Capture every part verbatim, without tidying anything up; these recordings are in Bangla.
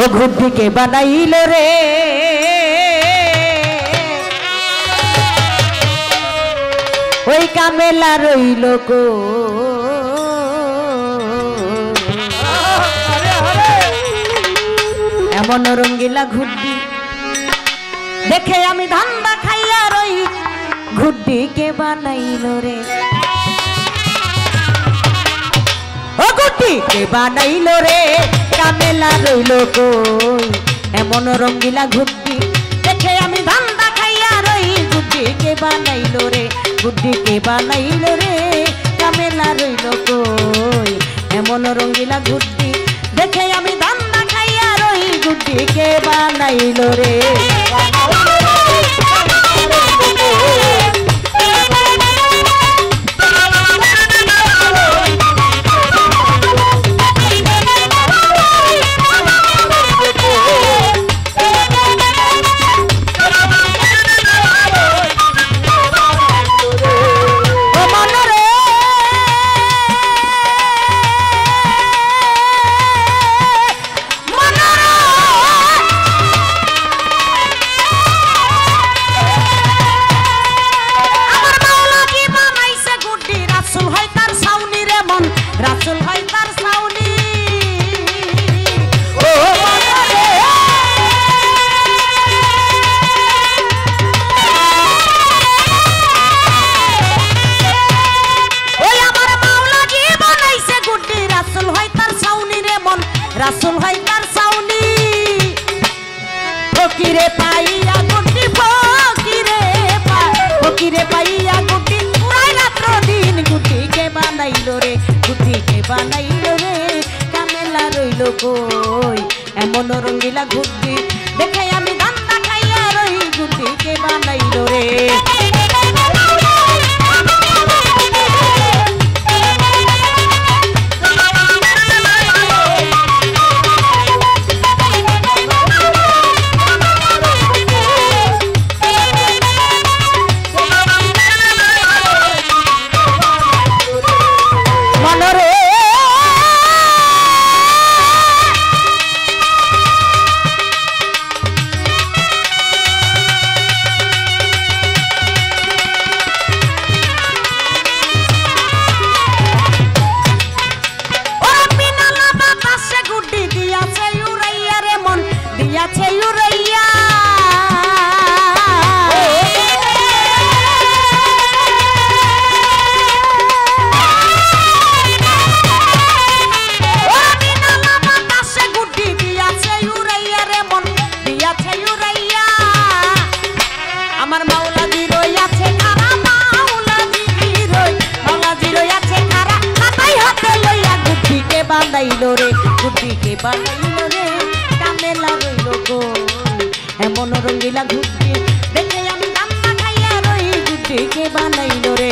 ঘুরটি কে বানাইল রে ওই কামেলা রইল গো এমন রঙ্গিলা ঘুরটি দেখে আমি ধান্দা খাইয়া রই ঘুরটি কে বানাইল রে ও ঘুরটি কে বানাইল রে কামেলা রইল কই এমন রঙ্গিলা ঘুরটি দেখে আমি ধান্দা খাইয়া রই ঘুরটি কে বানাইল রে ঘুরটি কে বানাইল রে কামেলা রইল কই এমন রঙ্গিলা ঘুরটি দেখে আমি ধান্দা খাইয়া রই ঘুরটি কে বানাইল রে রাসূল হয় তার সাউনি ফকিরে পাইয়া গুটি ফকিরে ফকিরে পাইয়া গুটি পুরাই রাত্র দিন গুটি কে বানাইল রে গুটি কে বানাইল রে কামেলা রইল কই এমন রঙ্গিলা ঘুরটি দেখে আমি ধান্দা খাইয়া রই গুটি কে বানাইল রে বানাইলো রে ঘুরটি কে বানাইলো রে কামেলা রইল গো এমন রঙ্গিলা ঘুরটি দেখে আমি ধান্দা খাইয়া রই ঘুরটি কে বানাইলো রে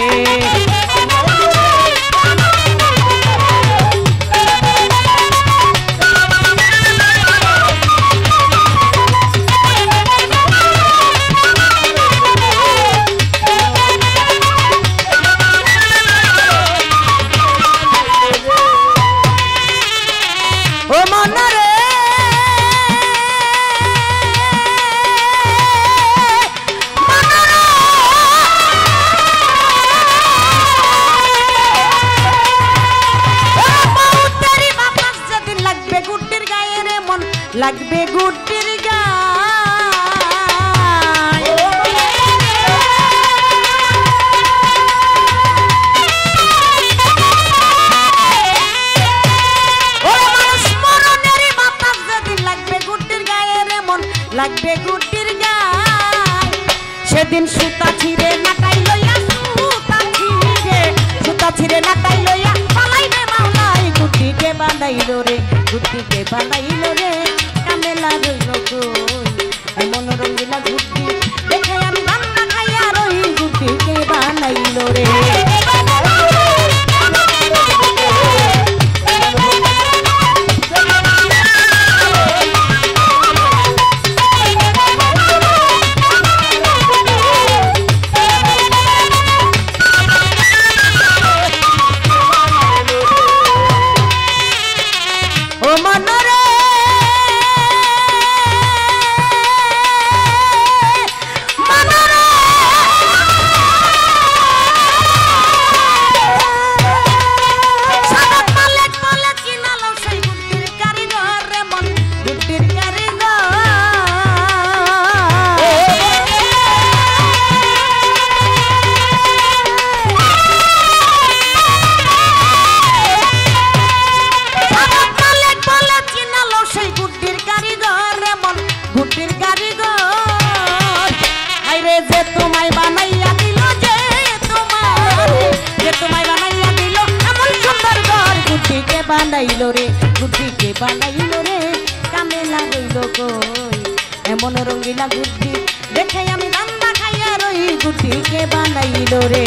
লাগবে গুটির গায় লাগবে গুটির গায়ে রে মন লাগবে গুটির গায় সেদিন সুতা ছিঁড়ে নাটাই লইয়া সুতা ছিঁড়ে সুতা ছিঁড়ে নাটাই লইয়া পালাইবে মাওলাই গুটিকে বানাইল রে গুটিকে বানাইল রে কামেলা রইল কই এমন রঙ্গিলা ঘুরটি দেখে আমি ধান্দা খাইয়া রই গুটিকে বানাইল রে ও মনরে বানাইলো রে গুড্ডিকে বানাইলো রে কামেলা রইল কই এমন রঙিলা গুড্ডি দেখে আমি রান্না খাইয়া রই গুড্ডিকে বানাইলো রে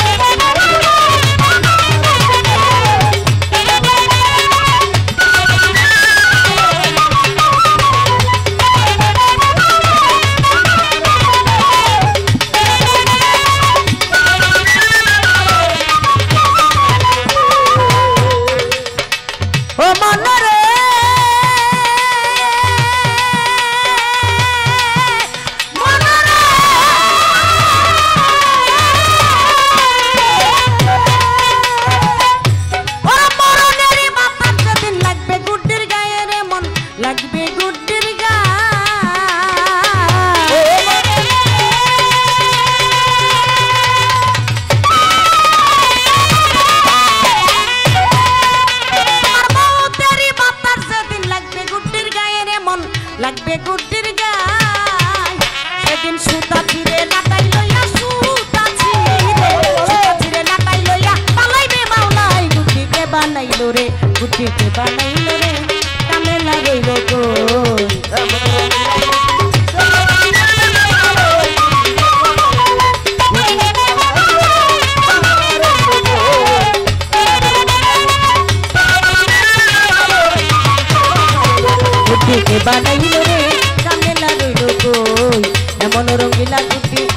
লাগবে গুড্ডির গায় সেদিন সুতা ছিঁড়ে লাটাই লইয়া সুতা ছিঁড়ে সুতা ছিঁড়ে লাটাই লইয়া পালাইবে মাওলাই গুড্ডিকে বানাইলো রে গুড্ডিকে বানাইলো রে কামেলা রইল কই গুড্ডিকে বানাইলো রে কামেলা রইল কই এমন রঙিলা গুড্ডি